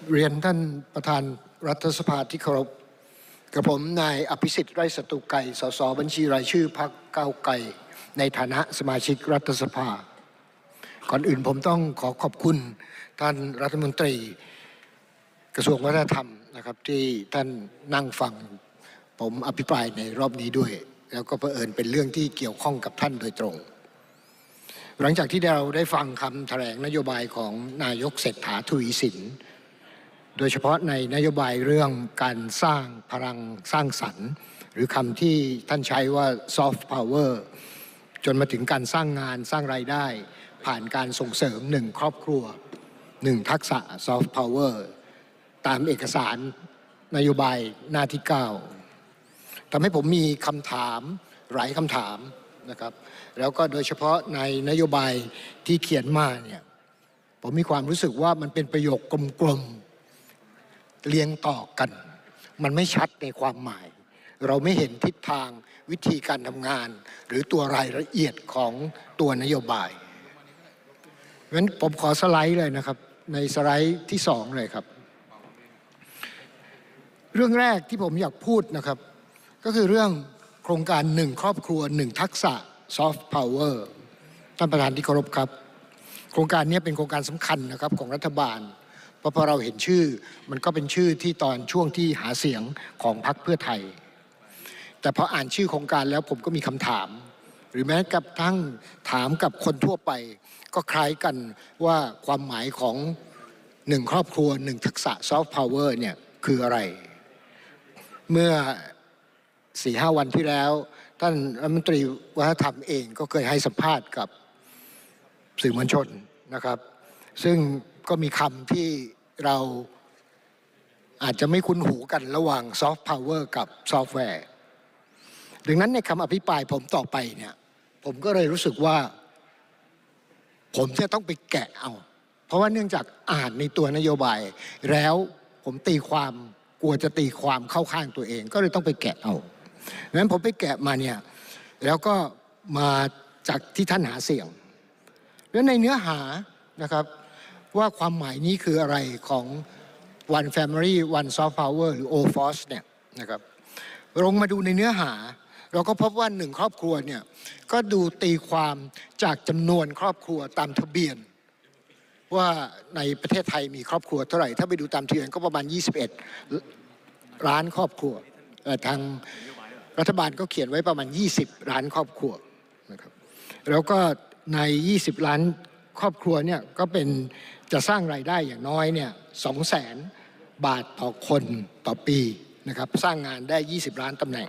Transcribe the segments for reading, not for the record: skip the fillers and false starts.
เรียนท่านประธานรัฐสภาที่เคารพกับผมนายอภิสิทธิ์ไร้ศัตรูไก่สสบัญชีรายชื่อพรรคก้าวไกลในฐานะสมาชิกรัฐสภาก่อนอื่นผมต้องขอขอบคุณท่านรัฐมนตรีกระทรวงวัฒนธรรมนะครับที่ท่านนั่งฟังผมอภิปรายในรอบนี้ด้วยแล้วก็เผอิญเป็นเรื่องที่เกี่ยวข้องกับท่านโดยตรงหลังจากที่เราได้ฟังคำแถลงนโยบายของนายกเศรษฐาทวีสินโดยเฉพาะในนโยบายเรื่องการสร้างพลังสร้างสรรค์หรือคำที่ท่านใช้ว่า soft power จนมาถึงการสร้างงานสร้างรายได้ผ่านการส่งเสริม1 ครอบครัว1 ทักษะ soft power ตามเอกสารนโยบายหน้าที่9ทำให้ผมมีคำถามหลายคำถามนะครับแล้วก็โดยเฉพาะในนโยบายที่เขียนมาเนี่ยผมมีความรู้สึกว่ามันเป็นประโยคกลมๆเรียงต่อกันมันไม่ชัดในความหมายเราไม่เห็นทิศทางวิธีการทำงานหรือตัวรายละเอียดของตัวนโยบายงั้นผมขอสไลด์เลยนะครับในสไลด์ที่2เลยครับเรื่องแรกที่ผมอยากพูดนะครับก็คือเรื่องโครงการ1 ครอบครัว1 ทักษะ soft power ท่านประธานที่เคารพครับโครงการนี้เป็นโครงการสำคัญนะครับของรัฐบาลเพราะพอเราเห็นชื่อมันก็เป็นชื่อที่ตอนช่วงที่หาเสียงของพรรคเพื่อไทยแต่พออ่านชื่อโครงการแล้วผมก็มีคำถามหรือแม้กระทั่งถามกับคนทั่วไปก็คล้ายกันว่าความหมายของ1 ครอบครัว1 ทักษะ soft power เนี่ยคืออะไรเมื่อ4-5 วันที่แล้วท่านรัฐมนตรีวัฒนธรรมเองก็เคยให้สัมภาษณ์กับสื่อมวลชนนะครับซึ่งก็มีคำที่เราอาจจะไม่คุ้นหูกันระหว่าง soft power กับซอฟต์แวร์ดังนั้นในคำอภิปรายผมต่อไปเนี่ยผมก็เลยรู้สึกว่าผมจะต้องไปแกะเอาเพราะว่าเนื่องจากอ่านในตัวนโยบายแล้วผมตีความกลัวจะตีความเข้าข้างตัวเองก็เลยต้องไปแกะเอาดังนั้นผมไปแกะมาเนี่ยแล้วก็มาจากที่ท่านหาเสียงแล้วในเนื้อหานะครับว่าความหมายนี้คืออะไรของ One Family One Soft Power หรือ OFOS เนี่ยนะครับลงมาดูในเนื้อหาเราก็พบว่า1 ครอบครัวเนี่ยก็ดูตีความจากจำนวนครอบครัวตามทะเบียนว่าในประเทศไทยมีครอบครัวเท่าไหร่ถ้าไปดูตามทะเบียนก็ประมาณ21 ล้านครอบครัวทางรัฐบาลก็เขียนไว้ประมาณ20 ล้านครอบครัวนะครับแล้วก็ใน20 ล้านครอบครัวเนี่ยก็เป็นจะสร้างรายได้อย่างน้อยเนี่ย200,000 บาทต่อคนต่อปีนะครับสร้างงานได้20 ล้านตำแหน่ง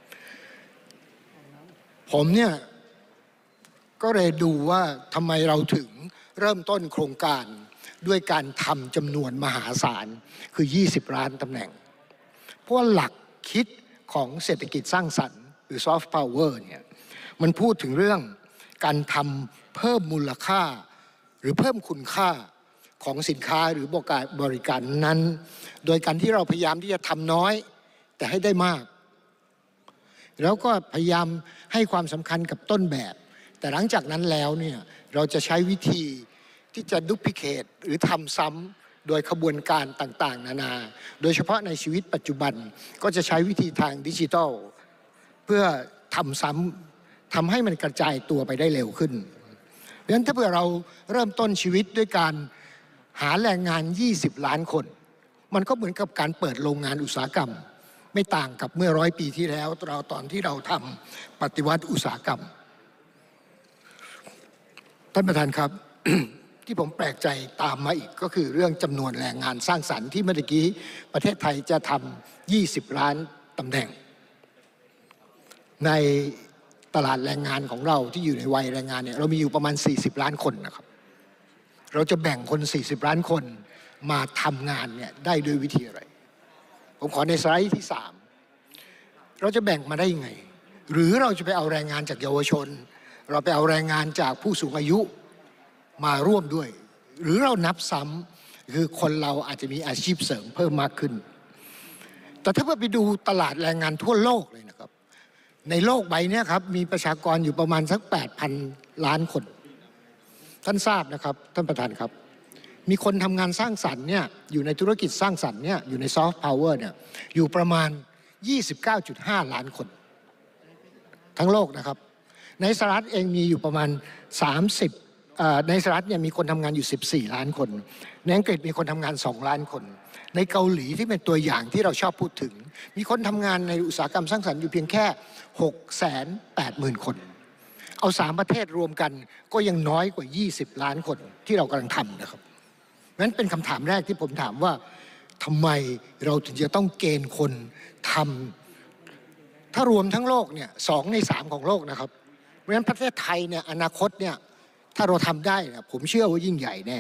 ผมเนี่ยก็เลยดูว่าทำไมเราถึงเริ่มต้นโครงการด้วยการทำจำนวนมหาศาลคือ20 ล้านตำแหน่งเพราะว่าหลักคิดของเศรษฐกิจสร้างสรรค์หรือ soft power เนี่ยมันพูดถึงเรื่องการทำเพิ่มมูลค่าหรือเพิ่มคุณค่าของสินค้าหรือบริการนั้นโดยการที่เราพยายามที่จะทำน้อยแต่ให้ได้มากแล้วก็พยายามให้ความสำคัญกับต้นแบบแต่หลังจากนั้นแล้วเนี่ยเราจะใช้วิธีที่จะดุพลิเคทหรือทำซ้ำโดยขบวนการต่างๆนานาโดยเฉพาะในชีวิตปัจจุบันก็จะใช้วิธีทางดิจิทัลเพื่อทำซ้ำทำให้มันกระจายตัวไปได้เร็วขึ้นดังนั้นถ้าเผื่อเราเริ่มต้นชีวิตด้วยการหาแรงงาน20 ล้านคนมันก็เหมือนกับการเปิดโรงงานอุตสาหกรรมไม่ต่างกับเมื่อ100 ปีที่แล้วตอนที่เราทำปฏิวัติอุตสาหกรรมท่านประธานครับ ที่ผมแปลกใจตามมาอีกก็คือเรื่องจำนวนแรงงานสร้างสรรค์ที่เมื่อกี้ประเทศไทยจะทำ20 ล้านตำแหน่งในตลาดแรงงานของเราที่อยู่ในวัยแรงงานเนี่ยเรามีอยู่ประมาณ40 ล้านคนนะครับเราจะแบ่งคน40 ล้านคนมาทำงานเนี่ยได้ด้วยวิธีอะไรผมขอในสไลด์ที่3เราจะแบ่งมาได้ยังไงหรือเราจะไปเอาแรงงานจากเยาวชนเราไปเอาแรงงานจากผู้สูงอายุมาร่วมด้วยหรือเรานับซ้ำคือคนเราอาจจะมีอาชีพเสริมเพิ่มมากขึ้นแต่ถ้าไปดูตลาดแรงงานทั่วโลกเลยนะครับในโลกใบนี้ครับมีประชากรอยู่ประมาณสัก 8,000 ล้านคนท่านทราบนะครับท่านประธานครับมีคนทำงานสร้างสรรค์เนี่ยอยู่ในธุรกิจสร้างสรรค์เนี่ยอยู่ในซอฟต์พาวเวอร์เนี่ยอยู่ประมาณ 29.5 ล้านคนทั้งโลกนะครับในสหรัฐเองมีอยู่ประมาณในสหรัฐเนี่ยมีคนทำงานอยู่14 ล้านคนในอังกฤษมีคนทำงาน2 ล้านคนในเกาหลีที่เป็นตัวอย่างที่เราชอบพูดถึงมีคนทำงานในอุตสาหกรรมสร้างสรรค์อยู่เพียงแค่ 680,000 คนเอา3 ประเทศรวมกันก็ยังน้อยกว่า20 ล้านคนที่เรากำลังทำนะครับนั้นเป็นคำถามแรกที่ผมถามว่าทำไมเราถึงจะต้องเกณฑ์คนทำถ้ารวมทั้งโลกเนี่ย2 ใน 3ของโลกนะครับเพราะฉะนั้นประเทศไทยเนี่ยอนาคตเนี่ยถ้าเราทำได้นะผมเชื่อว่ายิ่งใหญ่แน่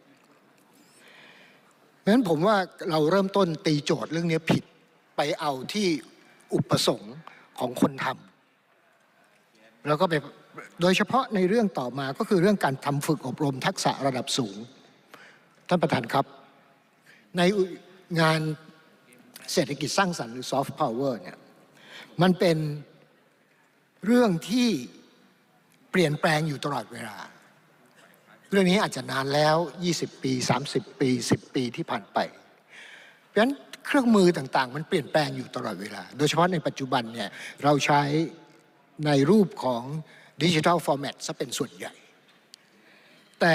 เพราะฉะนั้นผมว่าเราเริ่มต้นตีโจทย์เรื่องนี้ผิดไปเอาที่อุปสงค์ของคนทำแล้วก็ไปโดยเฉพาะในเรื่องต่อมาก็คือเรื่องการทำฝึกอบรมทักษะระดับสูงท่านประธานครับในงานเศรษฐกิจสร้างสรรค์หรือซอฟต์พาวเวอร์เนี่ยมันเป็นเรื่องที่เปลี่ยนแปลงอยู่ตลอดเวลาเรื่องนี้อาจจะนานแล้ว20 ปี30 ปี10 ปีที่ผ่านไปเพราะฉะนั้นเครื่องมือต่างๆมันเปลี่ยนแปลงอยู่ตลอดเวลาโดยเฉพาะในปัจจุบันเนี่ยเราใช้ในรูปของดิจิทัลฟอร์แมตซะเป็นส่วนใหญ่แต่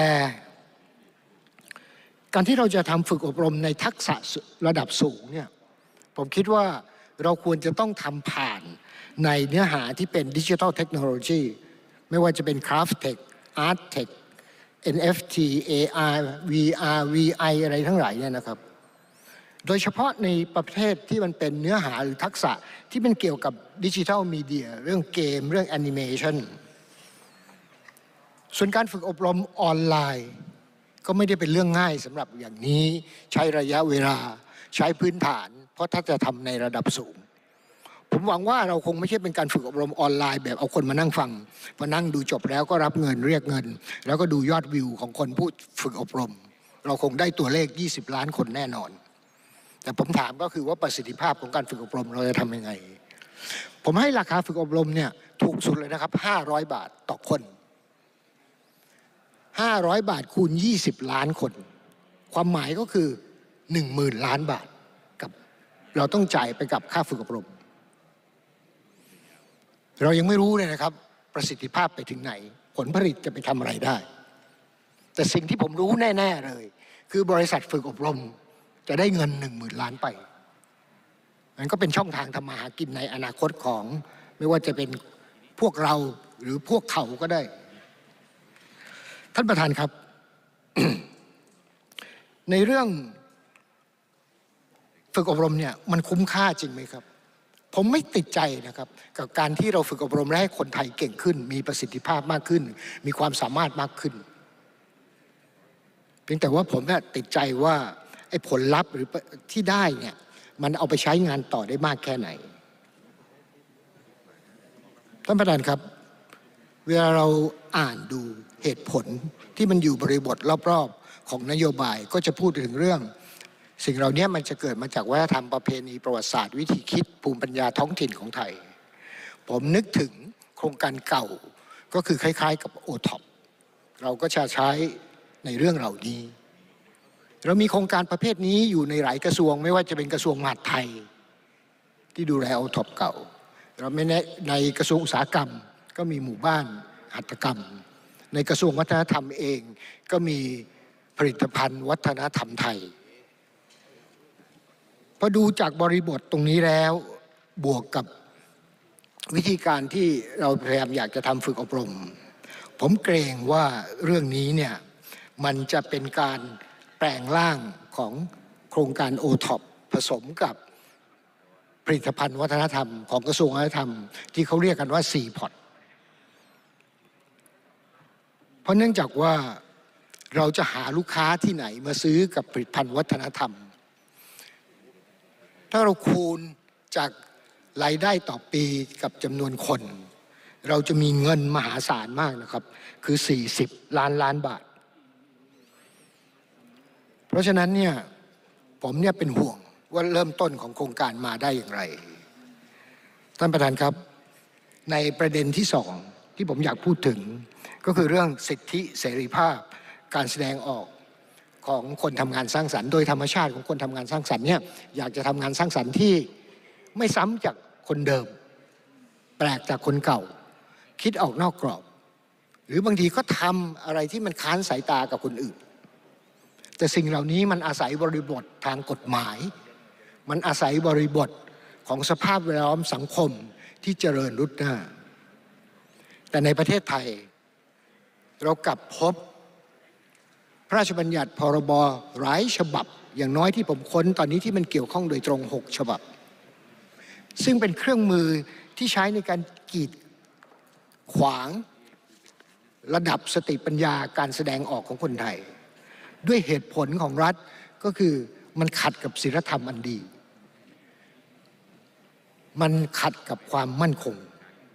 การที่เราจะทำฝึกอบรมในทักษะระดับสูงเนี่ยผมคิดว่าเราควรจะต้องทำผ่านในเนื้อหาที่เป็นดิจิทัลเทคโนโลยีไม่ว่าจะเป็น Craft Tech Art Tech NFT AR VR VI อะไรทั้งหลายเนี่ยนะครับโดยเฉพาะในประเทศที่มันเป็นเนื้อหาหรือทักษะที่เป็นเกี่ยวกับดิจิทัลมีเดียเรื่องเกมเรื่องแอนิเมชันส่วนการฝึกอบรมออนไลน์ก็ไม่ได้เป็นเรื่องง่ายสำหรับอย่างนี้ใช้ระยะเวลาใช้พื้นฐานเพราะถ้าจะทำในระดับสูงผมหวังว่าเราคงไม่ใช่เป็นการฝึกอบรมออนไลน์แบบเอาคนมานั่งฟังพอนั่งดูจบแล้วก็รับเงินเรียกเงินแล้วก็ดูยอดวิวของคนผู้ฝึกอบรมเราคงได้ตัวเลข20 ล้านคนแน่นอนแต่ผมถามก็คือว่าประสิทธิภาพของการฝึกอบรมเราจะทำยังไงผมให้ราคาฝึกอบรมเนี่ยถูกสุดเลยนะครับ500 บาทต่อคน500 บาทคูณ20 ล้านคนความหมายก็คือ 10,000 ล้านบาทกับเราต้องจ่ายไปกับค่าฝึกอบรมเรายังไม่รู้เลยนะครับประสิทธิภาพไปถึงไหนผลผลิตจะไปทำอะไรได้แต่สิ่งที่ผมรู้แน่ๆเลยคือบริษัทฝึกอบรมจะได้เงิน 10,000 ล้านไปมันก็เป็นช่องทางทำมาหากินในอนาคตของไม่ว่าจะเป็นพวกเราหรือพวกเขาก็ได้ท่านประธานครับ ในเรื่องฝึกอบรมเนี่ยมันคุ้มค่าจริงไหมครับผมไม่ติดใจนะครับกับการที่เราฝึกอบรมและให้คนไทยเก่งขึ้นมีประสิทธิภาพมากขึ้นมีความสามารถมากขึ้นเพียงแต่ว่าผมเนี่ยติดใจว่าไอ้ผลลัพธ์หรือที่ได้เนี่ยมันเอาไปใช้งานต่อได้มากแค่ไหนท่านประธานครับเวลาเราอ่านดูเหตุผลที่มันอยู่บริบทรอบๆของนโยบายก็จะพูดถึงเรื่องสิ่งเหล่านี้มันจะเกิดมาจากวัฒนธรรมประเพณีประวัติศาสตร์วิธีคิดภูมิปัญญาท้องถิ่นของไทยผมนึกถึงโครงการเก่าก็คือคล้ายๆกับโอท็อปเราก็จะใช้ในเรื่องเหล่านี้เรามีโครงการประเภทนี้อยู่ในหลายกระทรวงไม่ว่าจะเป็นกระทรวงมหาดไทยที่ดูแลโอท็อปเก่าเราไม่ในกระทรวงอุตสาหกรรมก็มีหมู่บ้านหัตถกรรมในกระทรวงวัฒนธรรมเองก็มีผลิตภัณฑ์วัฒนธรรมไทยพอดูจากบริบทตรงนี้แล้วบวกกับวิธีการที่เราพยายามอยากจะทำฝึกอบรมผมเกรงว่าเรื่องนี้เนี่ยมันจะเป็นการแปลงร่างของโครงการโอท็อปผสมกับผลิตภัณฑ์วัฒนธรรมของกระทรวงวัฒนธรรมที่เขาเรียกกันว่า CPOT เพราะเนื่องจากว่าเราจะหาลูกค้าที่ไหนมาซื้อกับผลิตภัณฑ์วัฒนธรรมถ้าเราคูณจากรายได้ต่อปีกับจำนวนคนเราจะมีเงินมหาศาลมากนะครับคือ40 ล้านบาทเพราะฉะนั้นเนี่ยผมเนี่ยเป็นห่วงว่าเริ่มต้นของโครงการมาได้อย่างไรท่านประธานครับในประเด็นที่2ที่ผมอยากพูดถึงก็คือเรื่องสิทธิเสรีภาพการแสดงออกของคนทำงานสร้างสรรค์โดยธรรมชาติของคนทำงานสร้างสรรค์เนี่ยอยากจะทำงานสร้างสรรค์ที่ไม่ซ้ำจากคนเดิมแปลกจากคนเก่าคิดออกนอกกรอบหรือบางทีก็ทำอะไรที่มันค้านสายตากับคนอื่นแต่สิ่งเหล่านี้มันอาศัยบริบททางกฎหมายมันอาศัยบริบทของสภาพแวดล้อมสังคมที่เจริญรุ่งเรืองแต่ในประเทศไทยเรากลับพบพระราชบัญญัติพรบหลายฉบับอย่างน้อยที่ผมค้นตอนนี้ที่มันเกี่ยวข้องโดยตรง6 ฉบับซึ่งเป็นเครื่องมือที่ใช้ในการกีดขวางระดับสติปัญญาการแสดงออกของคนไทยด้วยเหตุผลของรัฐก็คือมันขัดกับศีลธรรมอันดีมันขัดกับความมั่นคง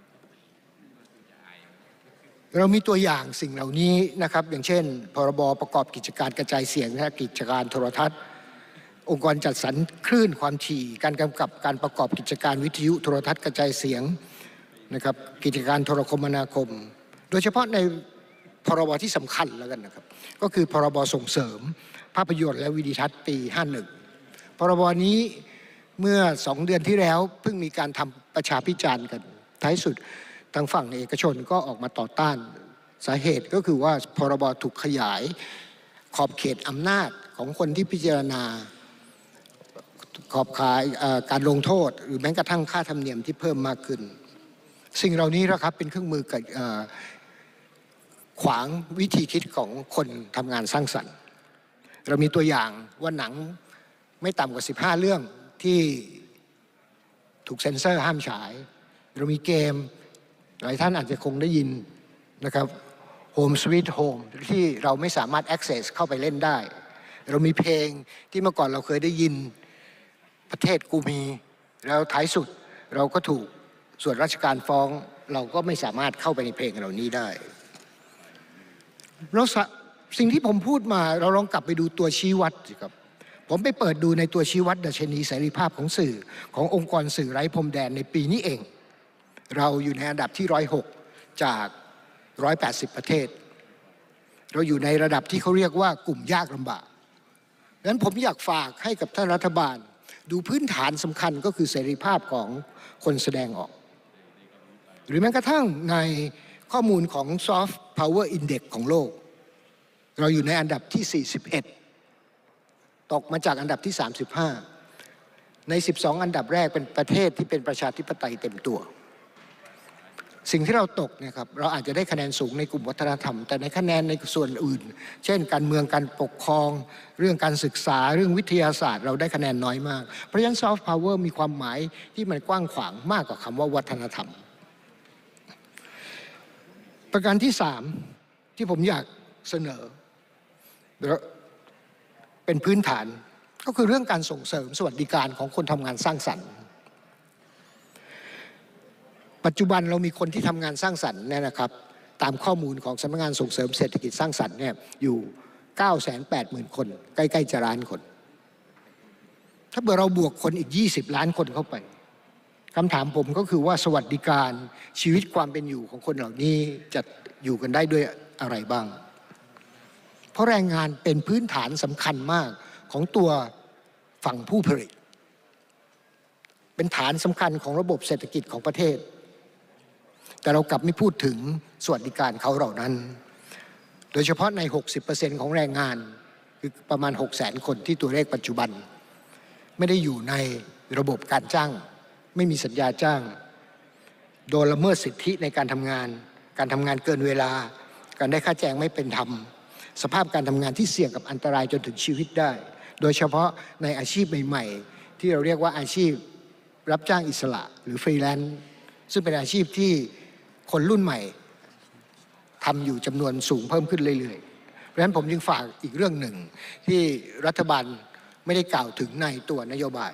เรามีตัวอย่างสิ่งเหล่านี้นะครับอย่างเช่นพรบประกอบกิจการกระจายเสียงและกิจการโทรทัศน์องค์กรจัดสรรคลื่นความถี่การกำกับการประกอบกิจการวิทยุโทรทัศน์กระจายเสียงนะครับกิจการโทรคมนาคมโดยเฉพาะในพรบที่สำคัญแล้วกันนะครับก็คือพรบส่งเสริมภาพยนตร์และวิดีทัศน์ปี51พรบนี้เมื่อ2 เดือนที่แล้วเพิ่งมีการทำประชาพิจารณ์กันท้ายสุดทางฝั่งเอกชนก็ออกมาต่อต้านสาเหตุก็คือว่าพรบถูกขยายขอบเขตอำนาจของคนที่พิจารณาขอบข่ายการลงโทษหรือแม้กระทั่งค่าธรรมเนียมที่เพิ่มมากขึ้นสิ่งเหล่านี้นะครับเป็นเครื่องมือกับขวางวิธีคิดของคนทำงานสร้างสรรค์เรามีตัวอย่างว่าหนังไม่ต่ำกว่า15 เรื่องที่ถูกเซ็นเซอร์ห้ามฉายเรามีเกมหลายท่านอาจจะคงได้ยินนะครับ Home Sweet Home ที่เราไม่สามารถ access เข้าไปเล่นได้เรามีเพลงที่เมื่อก่อนเราเคยได้ยินประเทศกูมีแล้วท้ายสุดเราก็ถูกส่วนราชการฟ้องเราก็ไม่สามารถเข้าไปในเพลงเหล่านี้ได้แล้วสิ่งที่ผมพูดมาเราลองกลับไปดูตัวชี้วัดสิครับผมไปเปิดดูในตัวชี้วัดดัชนีเสรีภาพของสื่อขององค์กรสื่อไร้พรมแดนในปีนี้เองเราอยู่ในอันดับที่106จาก180ประเทศเราอยู่ในระดับที่เขาเรียกว่ากลุ่มยากลำบากดังนั้นผมอยากฝากให้กับท่านรัฐบาลดูพื้นฐานสำคัญก็คือเสรีภาพของคนแสดงออกหรือแม้กระทั่งในข้อมูลของ Soft Power Index ของโลกเราอยู่ในอันดับที่41ตกมาจากอันดับที่35ใน12อันดับแรกเป็นประเทศที่เป็นประชาธิปไตยเต็มตัวสิ่งที่เราตกเนี่ยครับเราอาจจะได้คะแนนสูงในกลุ่มวัฒนธรรมแต่ในคะแนนในส่วนอื่นเช่นการเมืองการปกครองเรื่องการศึกษาเรื่องวิทยาศาสตร์เราได้คะแนนน้อยมากเพราะฉะนั้น Soft Power มีความหมายที่มันกว้างขวางมากกว่าคำว่าวัฒนธรรมประการที่3ที่ผมอยากเสนอเป็นพื้นฐานก็คือเรื่องการส่งเสริมสวัสดิการของคนทำงานสร้างสรรค์ปัจจุบันเรามีคนที่ทำงานสร้างสรรค์เนี่ยนะครับตามข้อมูลของสำนักงานส่งเสริมเศรษฐกิจสร้างสรรค์เนี่ยอยู่ 980,000 คนใกล้ๆจะล้านคนถ้าเกิดเราบวกคนอีก20 ล้านคนเข้าไปคำถามผมก็คือว่าสวัสดิการชีวิตความเป็นอยู่ของคนเหล่านี้จะอยู่กันได้ด้วยอะไรบ้างเพราะแรงงานเป็นพื้นฐานสำคัญมากของตัวฝั่งผู้ผลิตเป็นฐานสำคัญของระบบเศรษฐกิจของประเทศแต่เรากลับไม่พูดถึงสวัสดิการเขาเหล่านั้นโดยเฉพาะใน 60% ของแรงงานคือประมาณ 600,000 คนที่ตัวเลขปัจจุบันไม่ได้อยู่ในระบบการจ้างไม่มีสัญญาจ้างโดนละเมิดสิทธิในการทำงานเกินเวลาการได้ค่าแจงไม่เป็นธรรมสภาพการทำงานที่เสี่ยงกับอันตรายจนถึงชีวิตได้โดยเฉพาะในอาชีพใหม่ๆที่เราเรียกว่าอาชีพรับจ้างอิสระหรือฟรีแลนซ์ซึ่งเป็นอาชีพที่คนรุ่นใหม่ทำอยู่จำนวนสูงเพิ่มขึ้นเรื่อยๆเพราะฉะนั้นผมจึงฝากอีกเรื่องหนึ่งที่รัฐบาลไม่ได้กล่าวถึงในตัวนโยบาย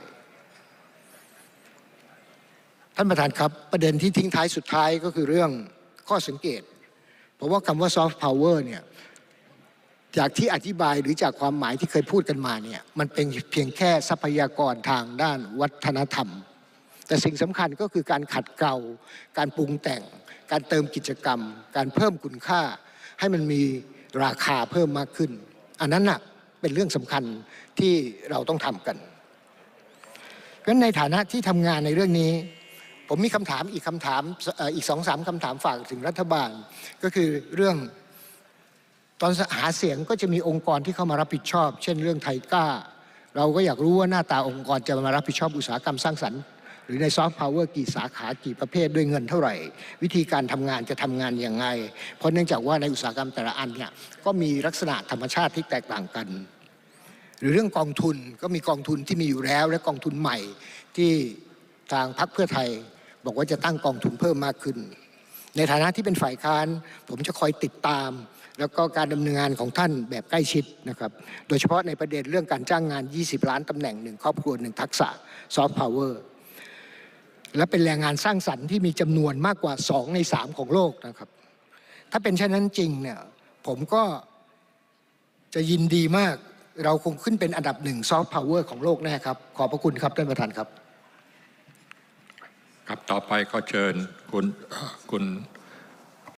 ท่านประธานครับประเด็นที่ทิ้งท้ายสุดท้ายก็คือเรื่องข้อสังเกตเพราะว่าคำว่า Soft Power เนี่ยจากที่อธิบายหรือจากความหมายที่เคยพูดกันมาเนี่ยมันเป็นเพียงแค่ทรัพยากรทางด้านวัฒนธรรมแต่สิ่งสำคัญก็คือการขัดเกลาการปรุงแต่งการเติมกิจกรรมการเพิ่มคุณค่าให้มันมีราคาเพิ่มมากขึ้นอันนั้นน่ะเป็นเป็นเรื่องสำคัญที่เราต้องทำกันเพราะฉะนั้นในฐานะที่ทำงานในเรื่องนี้ผมมีคำถามอีก2-3 คำถามฝากถึงรัฐบาลก็คือเรื่องตอนหาเสียงก็จะมีองค์กรที่เข้ามารับผิดชอบเช่นเรื่องไทยกล้าเราก็อยากรู้ว่าหน้าตาองค์กรจะมารับผิดชอบอุตสาหกรรมสร้างสรรค์หรือในซอฟต์พาวเวอร์กี่สาขากี่ประเภทด้วยเงินเท่าไหร่วิธีการทำงานจะทำงานยังไงเพราะเนื่องจากว่าในอุตสาหกรรมแต่ละอันเนี่ยก็มีลักษณะธรรมชาติที่แตกต่างกันหรือเรื่องกองทุนก็มีกองทุนที่มีอยู่แล้วและกองทุนใหม่ที่ทางพรรคเพื่อไทยบอกว่าจะตั้งกองทุนเพิ่มมากขึ้นในฐานะที่เป็นฝ่ายค้านผมจะคอยติดตามแล้วก็การดำเนินงานของท่านแบบใกล้ชิดนะครับโดยเฉพาะในประเด็นเรื่องการจ้างงาน20 ล้านตำแหน่ง1ครอบครัว1ทักษะซอฟต์พาวเวอร์และเป็นแรงงานสร้างสรรค์ที่มีจำนวนมากกว่า2 ใน 3ของโลกนะครับถ้าเป็นเช่นนั้นจริงเนี่ยผมก็จะยินดีมากเราคงขึ้นเป็นอันดับ1ซอฟต์พาวเวอร์ของโลกแน่ครับขอบพระคุณครับท่านประธานครับครับต่อไปก็เชิญคุณ